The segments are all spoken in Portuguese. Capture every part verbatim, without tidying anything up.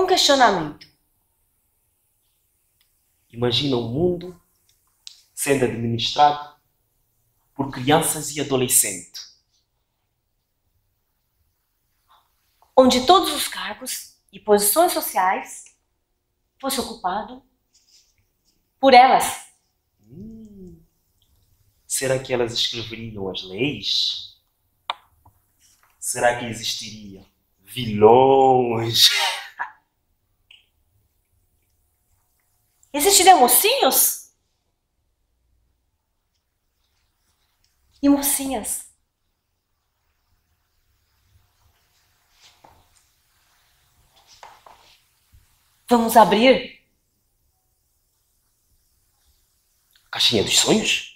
questionamento. Imagina um mundo sendo administrado por crianças e adolescentes. Onde todos os cargos e posições sociais fossem ocupados por elas. Hum, será que elas escreveriam as leis? Será que existiria vilões? Existiriam mocinhos? E mocinhas? Vamos abrir A caixinha dos sonhos?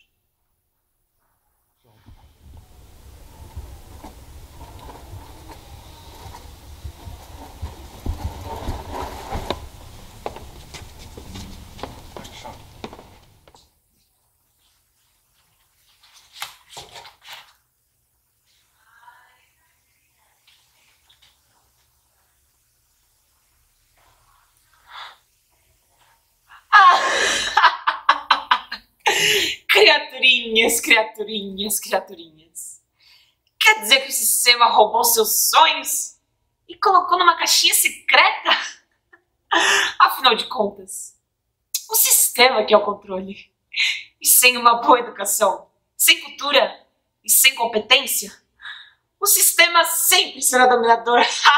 Criaturinhas, criaturinhas, criaturinhas. Quer dizer que o sistema roubou seus sonhos e colocou numa caixinha secreta? Afinal de contas, o sistema que é o controle. E sem uma boa educação, sem cultura e sem competência, o sistema sempre será dominador.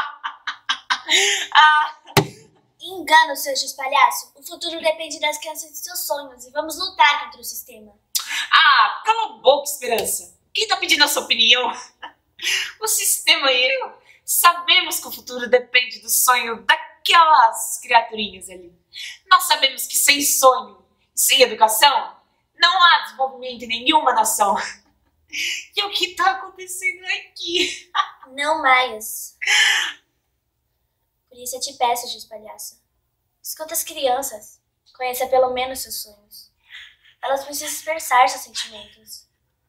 Ah. Engano, seu palhaço. O futuro depende das crianças e seus sonhos e vamos lutar contra o sistema. Ah, cala a boca, Esperança. Quem tá pedindo a sua opinião? O sistema e eu sabemos que o futuro depende do sonho daquelas criaturinhas ali. Nós sabemos que sem sonho e sem educação não há desenvolvimento em nenhuma nação. E o que tá acontecendo aqui? Não mais. Por isso eu te peço, Giz Palhaço. Escuta as crianças. Conheça pelo menos seus sonhos. Elas precisam expressar seus sentimentos.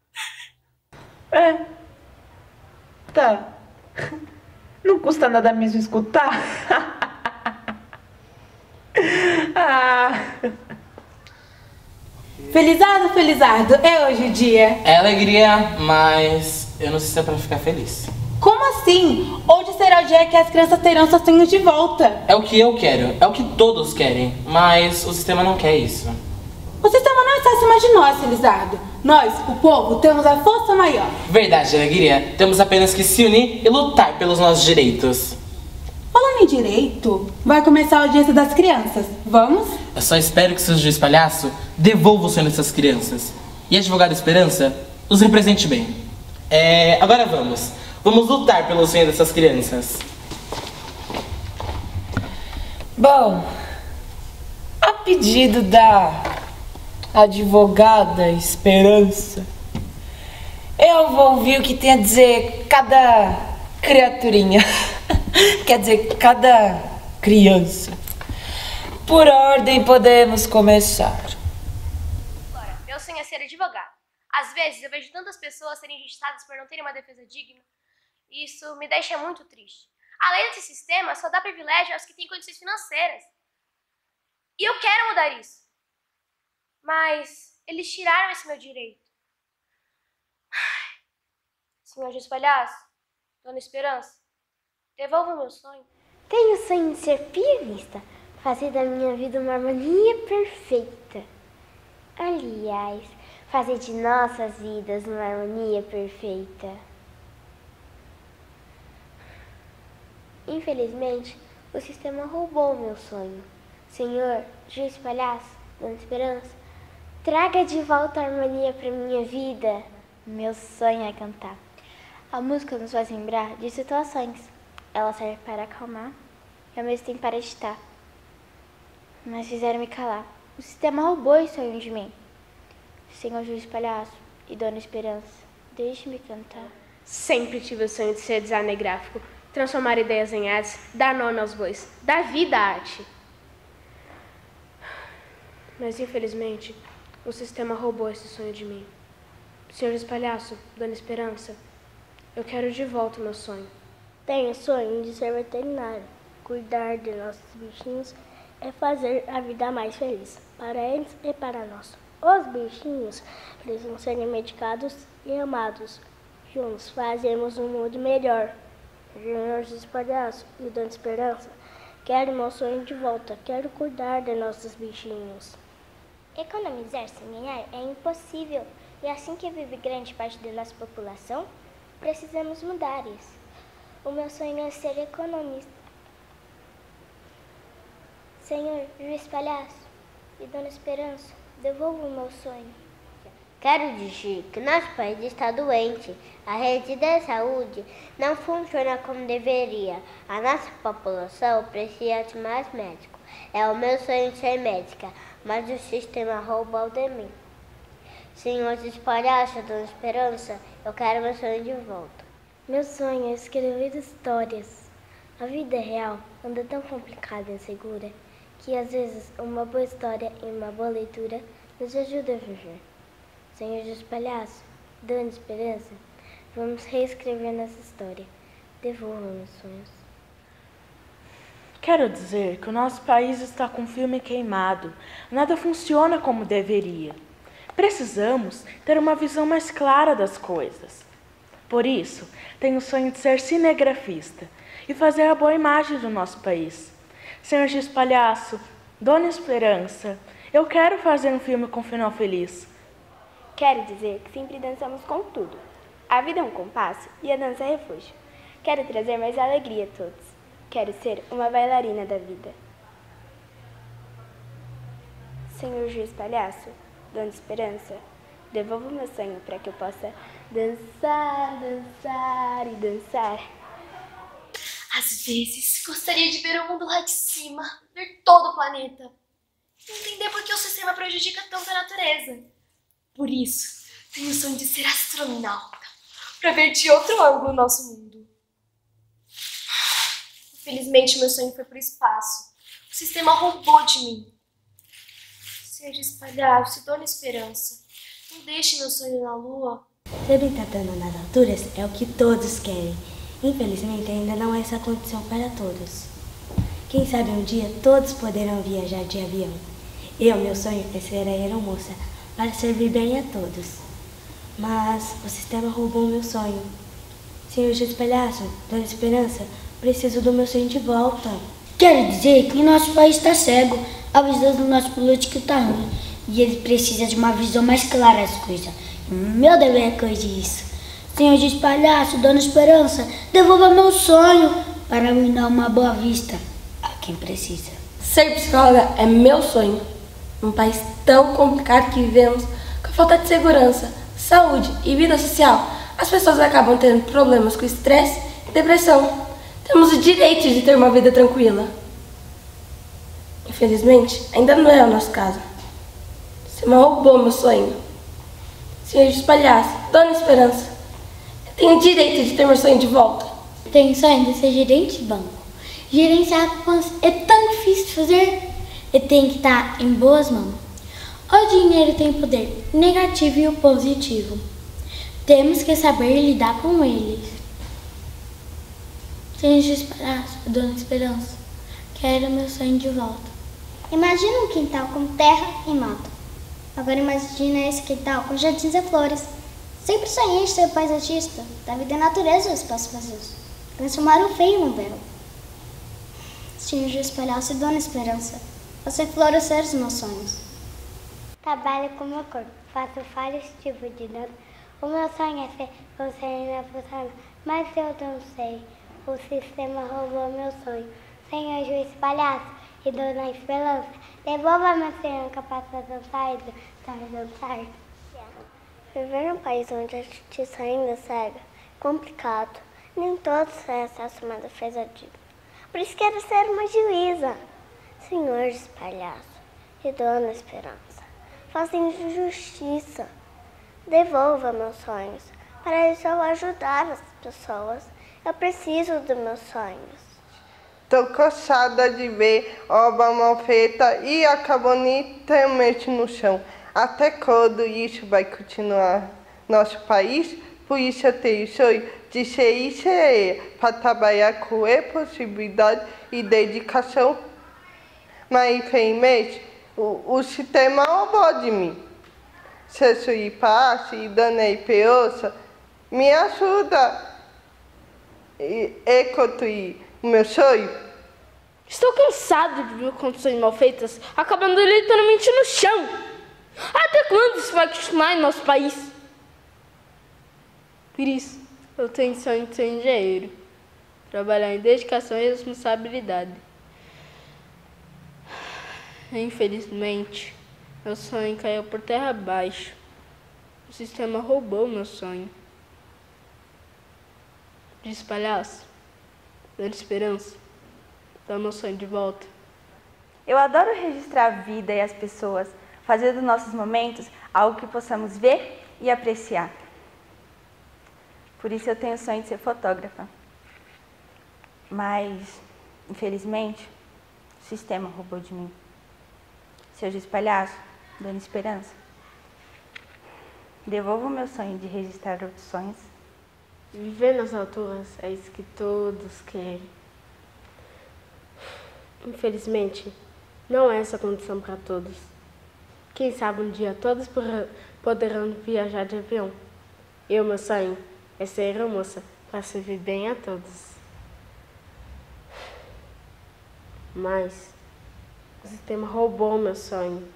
É. Tá. Não custa nada mesmo escutar. Ah. Felizardo, Felizardo, é hoje o dia. É alegria, mas eu não sei se é pra ficar feliz. Como assim? Hoje será o dia que as crianças terão seus sonhos de volta. É o que eu quero, é o que todos querem, mas o sistema não quer isso. O sistema não está acima de nós, Felizardo. Nós, o povo, temos a força maior. Verdade, alegria. Temos apenas que se unir e lutar pelos nossos direitos. Falando em direito, vai começar a audiência das crianças. Vamos? Eu só espero que seu juiz palhaço devolva o sonho dessas crianças. E a advogada Esperança os represente bem. É, agora vamos. Vamos lutar pelo sonho dessas crianças. Bom, a pedido da advogada Esperança, eu vou ouvir o que tem a dizer cada criaturinha. Quer dizer, cada criança. Por ordem, podemos começar. Agora, meu sonho é ser advogado. Às vezes eu vejo tantas pessoas serem injustiçadas por não terem uma defesa digna. Isso me deixa muito triste. A lei desse sistema só dá privilégio aos que têm condições financeiras. E eu quero mudar isso. Mas eles tiraram esse meu direito. Senhor Giz Palhaço, Dona Esperança, devolva o meu sonho. Tenho o sonho de ser pianista, fazer da minha vida uma harmonia perfeita. Aliás, fazer de nossas vidas uma harmonia perfeita. Infelizmente, o sistema roubou o meu sonho. Senhor, Giz Palhaço, Dona Esperança, traga de volta a harmonia para minha vida. Meu sonho é cantar. A música nos faz lembrar de situações. Ela serve para acalmar e ao mesmo tempo para agitar. Mas fizeram me calar. O sistema roubou esse sonho de mim. Senhor Giz Palhaço e Dona Esperança, deixe-me cantar. Sempre tive o sonho de ser designer gráfico, transformar ideias em artes, dar nome aos bois, dar vida à arte. Mas infelizmente, o sistema roubou esse sonho de mim. Senhor Giz Palhaço, Dona Esperança, eu quero de volta o meu sonho. Tenho o sonho de ser veterinário. cuidar de nossos bichinhos é fazer a vida mais feliz, para eles e para nós. Os bichinhos precisam ser medicados e amados. Juntos fazemos um mundo melhor. Júnior dos Palhaços e Dona Esperança, quero meu sonho de volta, quero cuidar de nossos bichinhos. Economizar sem ganhar é impossível, e assim que vive grande parte da nossa população, precisamos mudar isso. O meu sonho é ser economista. Senhor Juiz Palhaço e Dona Esperança, devolva o meu sonho. Quero dizer que nosso país está doente. A rede da saúde não funciona como deveria. A nossa população precisa de mais médicos. É o meu sonho ser médica, mas o sistema roubou de mim. Senhor dos Palhaços, Dona Esperança, eu quero meu sonho de volta. Meu sonho é escrever histórias. A vida real anda tão complicada e insegura que às vezes uma boa história e uma boa leitura nos ajuda a viver. Senhor dos Palhaços, Dona Esperança, vamos reescrever nossa história. Devolva meus sonhos. Quero dizer que o nosso país está com o filme queimado. Nada funciona como deveria. Precisamos ter uma visão mais clara das coisas. Por isso, tenho o sonho de ser cinegrafista e fazer a boa imagem do nosso país. Senhor Giz Palhaço, Dona Esperança, eu quero fazer um filme com final feliz. Quero dizer que sempre dançamos com tudo. A vida é um compasso e a dança é refúgio. Quero trazer mais alegria a todos. Quero ser uma bailarina da vida. Senhor Juiz Palhaço, Dona Esperança, devolva o meu sonho para que eu possa dançar, dançar e dançar. Às vezes, gostaria de ver o mundo lá de cima, ver todo o planeta. Entender por que o sistema prejudica tanto a natureza. Por isso, tenho o sonho de ser astronauta, para ver de outro ângulo o nosso mundo. Infelizmente, meu sonho foi para o espaço. O sistema roubou de mim. Senhor Giz Palhaço, Dona Esperança, não deixe meu sonho na lua. Ser brincadeira nas alturas é o que todos querem. Infelizmente, ainda não é essa condição para todos. Quem sabe um dia todos poderão viajar de avião. Eu, meu sonho é ser aeromoça, para servir bem a todos. Mas o sistema roubou meu sonho. Senhor Giz Palhaço, Dona Esperança, preciso do meu sonho de volta. Quero dizer que o nosso país está cego, a visão do nosso político está ruim, e ele precisa de uma visão mais clara das coisas. Meu dever é corrigir isso. Senhor Giz Palhaço, Dona Esperança, devolva meu sonho para me dar uma boa vista a quem precisa. Ser psicóloga é meu sonho. Num país tão complicado que vivemos, com a falta de segurança, saúde e vida social, as pessoas acabam tendo problemas com estresse e depressão. Temos o direito de ter uma vida tranquila. Infelizmente, ainda não é o nosso caso. Você me roubou meu sonho. Senhor Giz Palhaço, Dona Esperança, eu tenho o direito de ter meu sonho de volta. Tenho sonho de ser gerente de banco. Gerenciar bancos é tão difícil de fazer. E tem que estar em boas mãos. O dinheiro tem poder negativo e o positivo. Temos que saber lidar com eles. Senhor Giz Palhaço, Dona Esperança, quero meu sonho de volta. Imagina um quintal com terra e mato. Agora imagina esse quintal com jardins e flores. Sempre sonhei em ser paisagista, da vida e natureza dos espaços vazios. Transformar o feio no belo. Senhor Giz Palhaço e Dona Esperança, você florescer os meus sonhos. Trabalho com meu corpo, faço vários tipos de dança. O meu sonho é ser dançarina profissional, mas eu não sei. O sistema roubou meu sonho. Senhor Juiz Palhaço e Dona Esperança, devolva meu sonho para dançar e dançar e dançar. Viver num país onde a justiça ainda é cega é complicado. Nem todos têm acesso a uma defesa digna. Por isso quero ser uma juíza. Senhor Giz Palhaço e Dona Esperança, fazem justiça. Devolva meus sonhos, para isso eu ajudar as pessoas. Eu preciso dos meus sonhos. Tô cansada de ver obra mal feita e acabou literalmente no chão. Até quando isso vai continuar? Nosso país Por isso eu tenho o sonho de ser engenheira, para trabalhar com responsabilidade e dedicação. Mas, infelizmente, o, o sistema roubou de mim. Se eu sou paz e dona Esperança, me ajuda a construir o meu sonho. Estou cansado de ver condições mal feitas acabando literalmente no chão. Até quando isso vai continuar em nosso país? Por isso, eu tenho sonho de ser engenheiro. Trabalhar em dedicação e responsabilidade. Infelizmente, meu sonho caiu por terra abaixo. O sistema roubou meu sonho. Diz palhaço, dando esperança, dá meu sonho de volta. Eu adoro registrar a vida e as pessoas, fazer dos nossos momentos algo que possamos ver e apreciar. Por isso eu tenho o sonho de ser fotógrafa. Mas, infelizmente, o sistema roubou de mim. Seu Giz Palhaço, dando esperança, devolva o meu sonho de registrar outros sonhos. Viver nas alturas é isso que todos querem. Infelizmente, não é essa condição para todos. Quem sabe um dia todos poderão viajar de avião. E o meu sonho é ser aeromoça para servir bem a todos. Mas o sistema roubou meu sonho.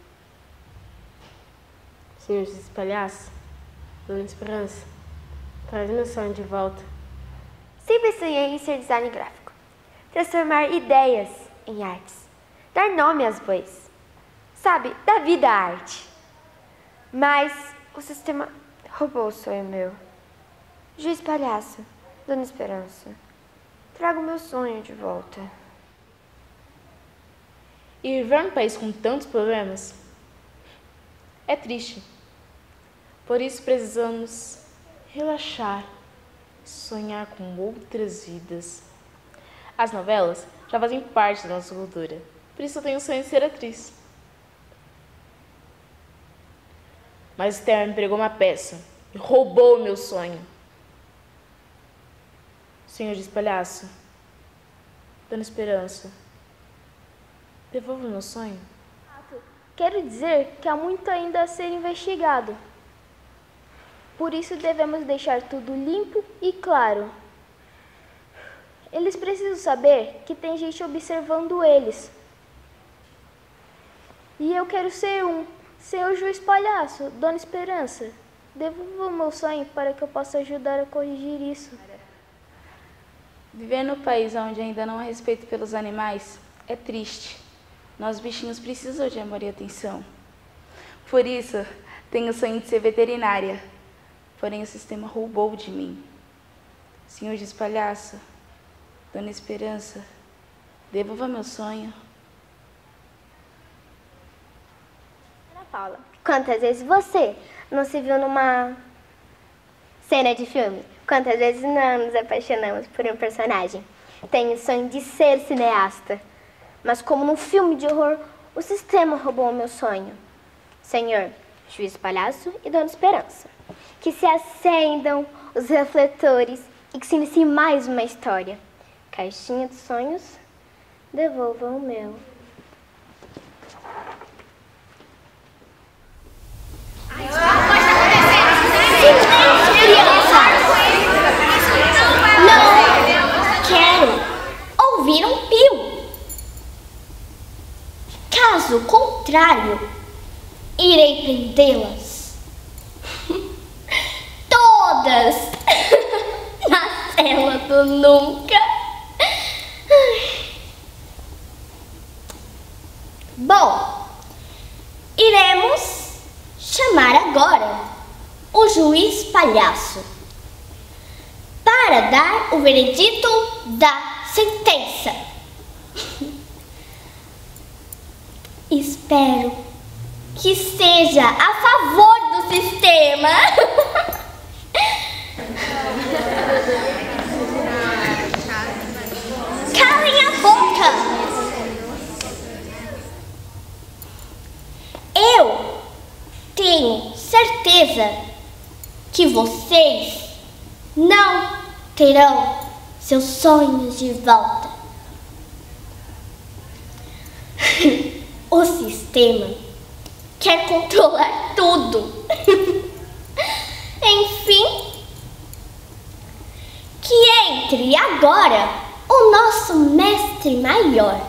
Senhor Giz Palhaço, dona Esperança, traz meu sonho de volta. Sempre sonhei em ser design gráfico. Transformar ideias em artes. Dar nome às bois. Sabe, dar vida à arte. Mas o sistema roubou o sonho meu. Giz Palhaço, dona Esperança, traga o meu sonho de volta. E viver num país com tantos problemas é triste. Por isso precisamos relaxar, sonhar com outras vidas. As novelas já fazem parte da nossa cultura. Por isso eu tenho o sonho de ser atriz. Mas o sistema me pregou uma peça e roubou o meu sonho. Senhor Giz Palhaço, dona Esperança, devolva o meu sonho. Quero dizer que há muito ainda a ser investigado. Por isso devemos deixar tudo limpo e claro. Eles precisam saber que tem gente observando eles. E eu quero ser um. Senhor Juiz Palhaço, dona Esperança, devolva o meu sonho para que eu possa ajudar a corrigir isso. Viver no país onde ainda não há respeito pelos animais é triste. Nós bichinhos precisam de amor e atenção. Por isso, tenho o sonho de ser veterinária. Porém, o sistema roubou de mim. Senhor Giz Palhaço, dona Esperança, devolva meu sonho. Ana Paula, quantas vezes você não se viu numa cena de filme? Quantas vezes não nos apaixonamos por um personagem? Tenho o sonho de ser cineasta. Mas como num filme de horror, o sistema roubou o meu sonho. Senhor Juiz Palhaço e dona Esperança, que se acendam os refletores e que se inicie mais uma história. Caixinha de sonhos, devolvam o meu. Silêncio, crianças! Não quero ouvir um pio. Caso contrário, irei prendê-las todas na cela do nunca. Bom, iremos chamar agora o Juiz Palhaço para dar o veredito da sentença. Espero que seja a favor do sistema. Calem a boca. Eu tenho certeza que vocês não terão seus sonhos de volta. O sistema quer controlar tudo. Enfim, que entre agora o nosso mestre maior,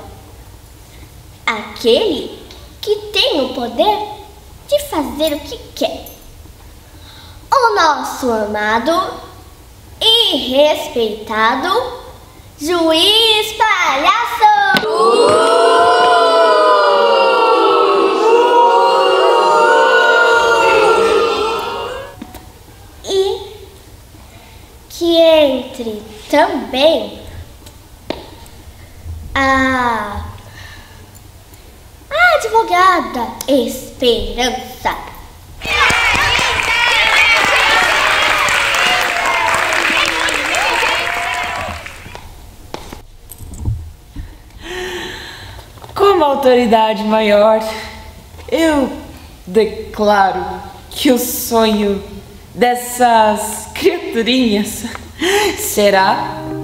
aquele que tem o poder de fazer o que quer, o nosso amado e respeitado Juiz Palhaço! E que entre também a, a advogada Esperança. Como autoridade maior, eu declaro que o sonho dessas criaturinhas será